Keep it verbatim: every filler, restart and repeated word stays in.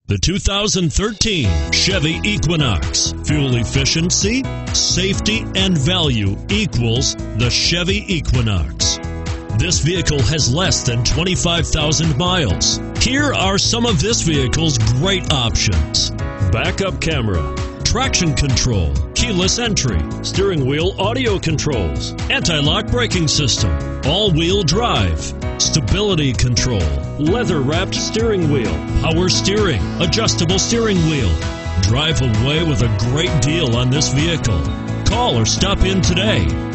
The two thousand thirteen Chevy Equinox. Fuel efficiency, safety, and value equals the Chevy Equinox. This vehicle has less than twenty-five thousand miles. Here are some of this vehicle's great options: backup camera, traction control, keyless entry, steering wheel audio controls, anti-lock braking system, all-wheel drive, stability control, leather-wrapped steering wheel, power steering, adjustable steering wheel. Drive away with a great deal on this vehicle. Call or stop in today.